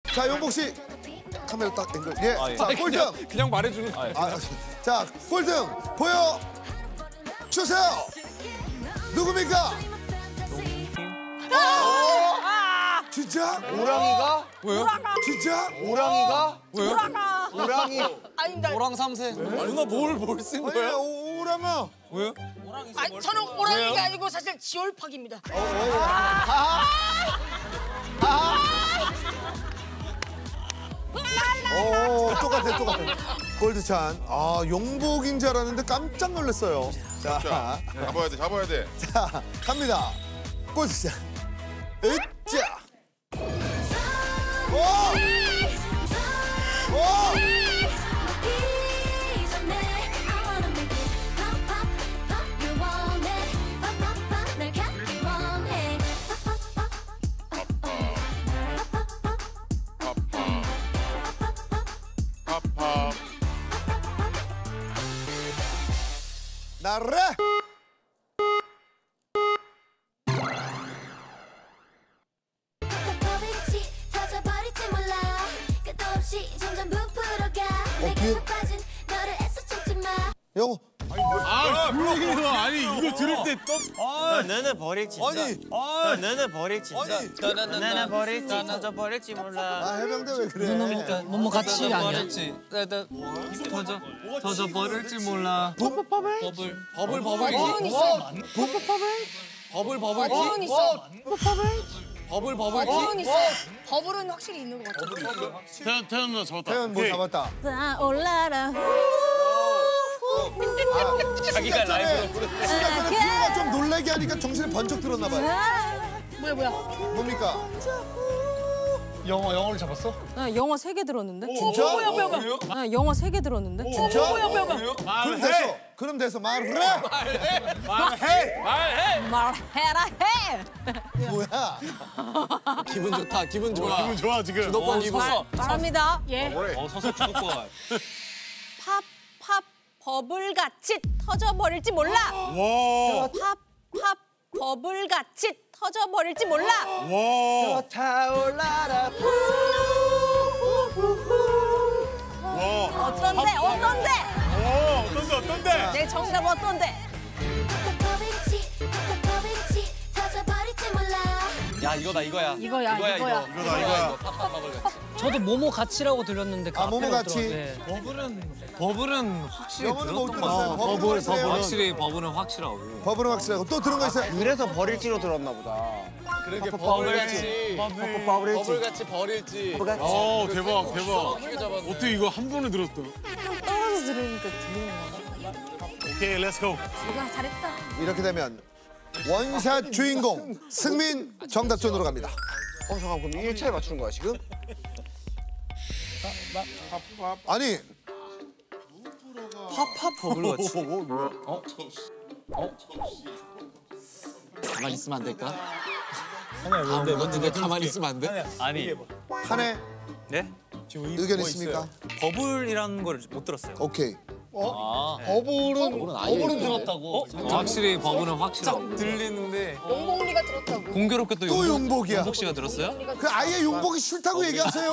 자, 용복 씨. 카메라 딱 앵글. 예. 자, 꼴등. 그냥 말해주는 거. 자, 꼴등 보여 주세요. 누굽니까? 진짜? 오랑이가? 왜요? 진짜? 오랑이가? 왜요? 오랑이. 아닙니다. 오랑 3세. 누나 뭘 쓴 아니, 거야? 오랑아. 왜요? 아니, 저는 오랑이가 아니고 사실 지올팍입니다. 오, 똑같아. 골드찬. 아, 용복인 줄 알았는데 깜짝 놀랐어요. 자, 잡아야 돼. 자, 갑니다. 골드찬. 으쌰. 오! 오! 팝팝. 나래. 영호. 아니 이거 들을 때 또. 너는 버릴지. 아니. 너는 버릴지. 너는 버릴지. 터져 버릴지 몰라. 아, 해병대 왜 그래? 너무 같이 아니야? 터져 버릴지 몰라. 버블은 있어. 버블은 있어. 버블은 있어. 버블은 확실히 있는 것 같아. 태연 누나 잡았다. 태연 뭐 잡았다. 자, 올라라. 자기가 라이브로 부르는데. 비호가 좀 놀라게 하니까 정신이 번쩍 들었나 봐요. 뭐야? 뭡니까? 영어를 잡았어? 나 영어 3개 들었는데. 진짜? 뭐야? 나 영어 3개 들었는데. 진짜? 뭐야? 그럼 됐어. 말해. 말해라 해. 뭐야? 기분 좋다. 기분 좋아. 기분 좋아 지금. 주도권 기분. 말합니다. 예. 서서 주도권. 팝 버블같이 터져버릴지 몰라. 팝 버블같이 터져버릴지 몰라. 타올라라. 어떤데? 어떤데? 내 정답 어떤데? 야 이거야. 이거야. 저도 모모 같이라고 들렸는데. 아, 모모 같이. 버블은 확실히 영어는 못 들었던 거 같아. 들었어요. 버블. 확실히 버블은 확실하고. 버블은 확실하고. 또 들은 거 있어요? 그래서 버릴지로 들었나 보다. 그렇게 버블같이 버릴지. 대박. 어떻게 이거 한 번에 들었어? 떨어져서 들으니까 들리는 거야. 오케이, 렛츠고. 야, 잘했다. 이렇게 되면 원샷 주인공 승민 정답존으로 갑니다. 잠깐 그럼 1차에 맞추는 거야 지금? 아니, 버블같이. 가만히 있으면 안 될까? 먼저 가만히 있으면 안 돼? 아니, 한해 네? 의견 있습니까? 버블이라는 걸 못 들었어요. 오케이. 버블은 들었다고. 확실히 버블은 확실하고. 들리는데 용복리가 들었다고. 공교롭게 또 또 용복이야. 용복 씨가 들었어요? 그 아예 용복이 싫다고 얘기하세요.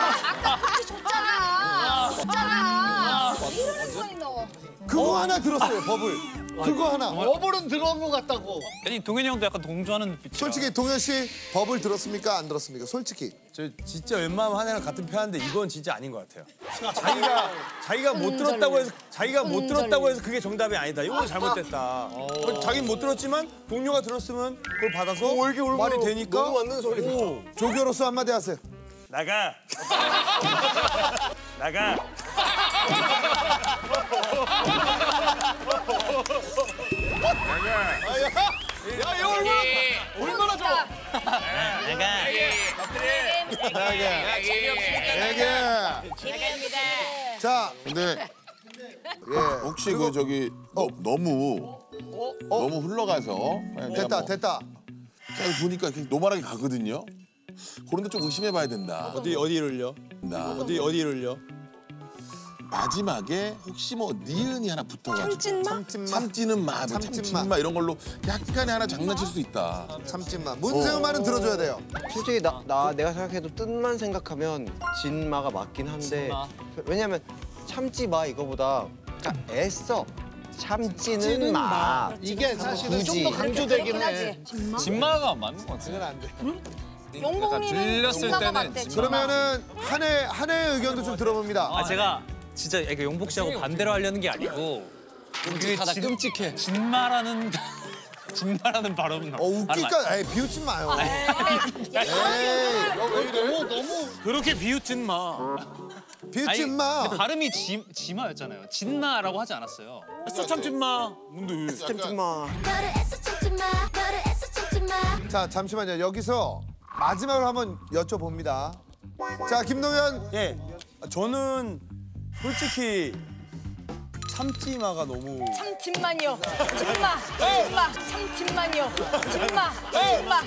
줬잖아. 이런 소리 너. 그거 하나 들었어요, 버블. 그거 하나. 버블은 들어온 것 같다고. 아니 동현이 형도 약간 동조하는 눈빛이야. 솔직히 동현 씨 버블 들었습니까? 안 들었습니까? 솔직히. 저 진짜 웬만하면 한해랑 같은 편인데 이건 진짜 아닌 것 같아요. 자기가 못 들었다고 해서 그게 정답이 아니다. 이거 잘못됐다. 자기는 못 들었지만 동료가 들었으면 그걸 받아서 말이 되니까. 너무 맞는 소리다. 조교로서 한마디 하세요. 나가. 야, 이거 얼마나 좋아. 재미입니다. 자, 근데 예. 혹시 그 저기 너무 흘러가서 그냥 내가 됐다. 잘 보니까 이렇게 노멀하게 가거든요. 그런데 좀 의심해봐야 된다. 어디를요? 나. 어디를요? 마지막에 혹시 뭐 니은이 하나 붙어가지고 참찐은 마, 뭐 참찐마 이런 걸로 약간의 하나 장난칠 수 있다. 참찐마. 문세윤 말은 들어줘야 돼요. 솔직히 내가 생각해도 뜻만 생각하면 진마가 맞긴 한데 왜냐면 참지 마 이거보다 그러니까 애써 참지는 마. 이게 사실은 좀 더 강조되긴 해. 진마가 맞는 것 같아. 그건 안 돼. 용복이는 들렸을 진마가 때는 맞대. 진마. 그러면은 한해의 의견도 좀 들어봅니다. 제가 진짜 이거 용복 씨하고 반대로 하려는 게 아니고 끔찍하다, 끔찍해. 진마라는 진마라는 발음은 웃기니까 에이 비웃지 마요. 너무 그렇게 비웃진 마. 비웃지 마. 근데 발음이 지마였잖아요. 진마라고 하지 않았어요. 애써 참진 마. 뭔데? 참지 마. 자 잠시만요. 여기서 마지막으로 한번 여쭤봅니다. 자 김동현. 예, 저는 솔직히 참지마가 너무 참진만요. 진마. 진마. 참진만요. 진마. 진마.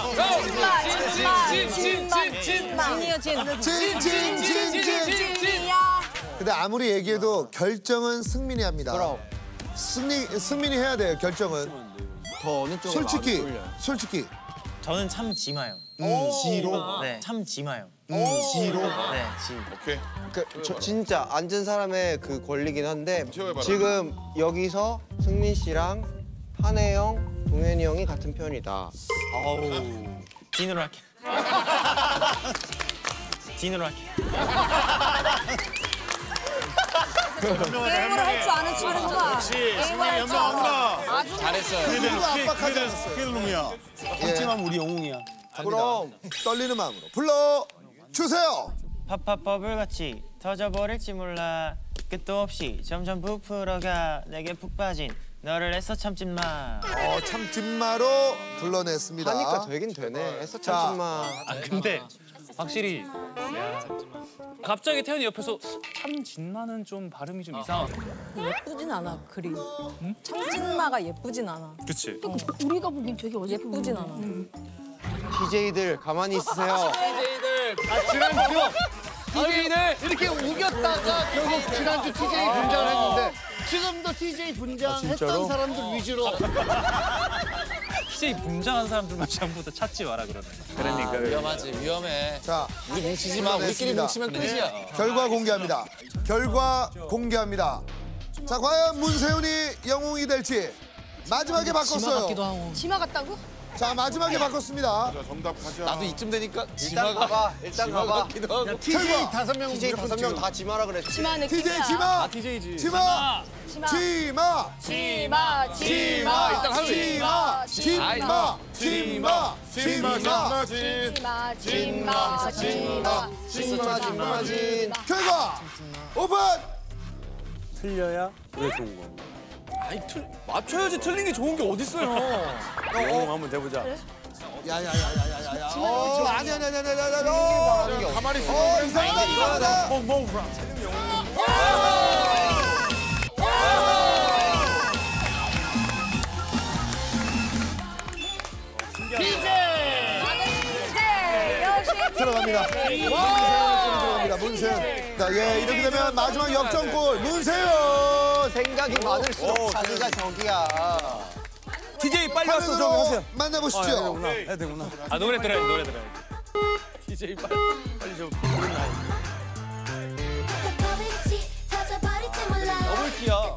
진마. 진마. 진이요 진. 진. 진이야. 근데 아무리 얘기해도 결정은 승민이 합니다. 그럼. 승민이 해야 돼요. 결정은. 더 어느 쪽으로 솔직히. 저는 참지마요. 지로. 네, 참지마요. 지로. 네, 지. 오케이. 저 진짜 앉은 사람의 그 권리긴 한데 채워봐라. 지금 여기서 승민 씨랑 한혜 형, 동현이 형이 같은 편이다. 진으로 할게. 진으로 할게. 게임을 할 줄 아는 친구가. 게임을 할 줄 아는. 아주 잘했어요. 누구도 압박하지 않았어요. 놈이야. 참지마면 우리 영웅이야. 그럼 떨리는 마음으로 불러 주세요. 버블같이 터져버릴지 몰라 끝도 없이 점점 부풀어가 내게 푹 빠진 너를 애써 참진 마. 참진마로 불러냈습니다. 하니까 되긴 되네. 애써 자. 참진 마. 아 근데 확실히 갑자기 태연이 옆에서 참 진마는 좀 발음이 좀 이상하다. 예쁘진 않아 글이. 참진마가 예쁘진 않아. 그치? 우리가 보기엔 되게 어색해. 예쁘진 않아. DJ들 가만히 있으세요. 지난주 TJ를 이렇게 우겼다가 결국 지난주 TJ 분장을 했는데 지금도 TJ 분장했던 사람들 위주로 TJ 분장한 사람들만 전부 다 찾지 마라 그러네. 그러니까 위험하지, 위험해. 자, 우리 뭉치지 마. 우리끼리 뭉치면 끝이야. 결과 공개합니다. 결과 공개합니다. 자, 과연 문세윤이 영웅이 될지 마지막에 바꿨어요. 지마 같다고? 자, 마지막에 바꿨습니다. 자, 정답 가자. 나도 이쯤 되니까 일단 지마가 가봐. 일단 가봐. 같기도 하고. TJ 결과. 5명 DJ 5명 다 지마라 그랬지. 지마 느낌이야. TJ 지마. TJ지. 지마. 지마. 지마. 지마. 지마. 일단 하루 지마. 지마. 지마. 지마. 지마. 지마. 지마. 지마 진. 결과 오픈. 틀려야 그게 좋은 거. 아니 맞춰야지 틀린 게 좋은 게 어딨어요. 영웅 한번 돼보자. 야야야야야야야. 아니. 가만히 있어. 이상하다. 들어갑니다. 문세윤. 자, 예, 이렇게 되면 마지막 역전골 문세윤. 생각이 많을수록 자기가 적이야. DJ 빨리 왔어. 저기 화면으로 하세요. 만나보시죠. 해야 되구나. 아 노래 들어야 돼. DJ 빨리 좀. 더블키야.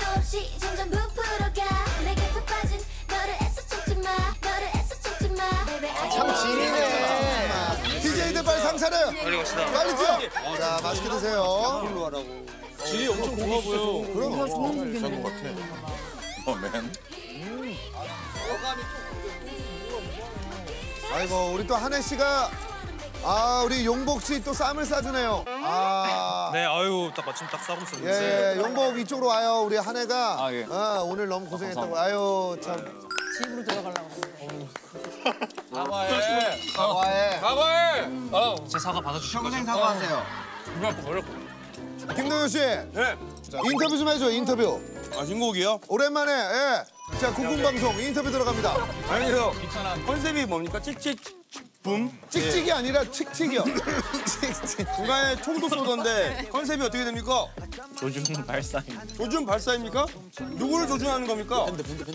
참 진이네. DJ들 빨리 상차려요. 빨리 뛰어. 자, 맛있게 드세요. 질이 엄청 좋아 보여. 괜찮은 것 같아. 맨. 아이고, 우리 또 한혜 씨가 우리 용복 씨 또 쌈을 싸주네요. 네, 아유 딱 마침 딱 싸고 있었는데. 예, 용복 이쪽으로 와요. 우리 한혜가 예. 오늘 너무 고생했다고. 아유, 참. 집으로 들어가려고. 사과해. 사과해. 사과해. 제 사과 받아주실 거죠? 사과하세요. 김동현 씨. 인터뷰 좀 해줘, 인터뷰. 신곡이요? 오랜만에, 예. 자, 국궁방송 인터뷰 들어갑니다. 아니요. 컨셉이 뭡니까? 찍찍 붐? 찍찍이 아니라 칙칙이요. 중간에 총도 쏘던데 컨셉이 어떻게 됩니까? 조준 발사입니다. 조준 발사입니까? 누구를 조준하는 겁니까?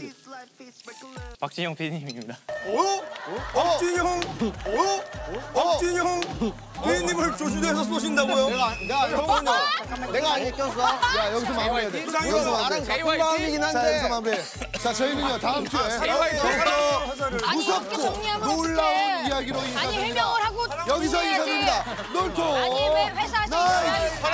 박진영 PD님입니다. 박진영! 박진영! PD님을 조준해서 쏘신다고요? 내가 안 시켰어. 야, 여기서 마무리해야 돼. 이상형 여기서 나랑 마무리. 같은 마음이긴 자, 여기서 한데. 마무리해. 자, 저희는요, 다음 주에 아니 이렇게 무섭고 정리하면 놀라운 어떡해. 이야기로 아니 인사드립니다. 해명을 하고 여기서 정리해야지. 인사드립니다. 놀토 아니 왜 회사에서 나이스 인사를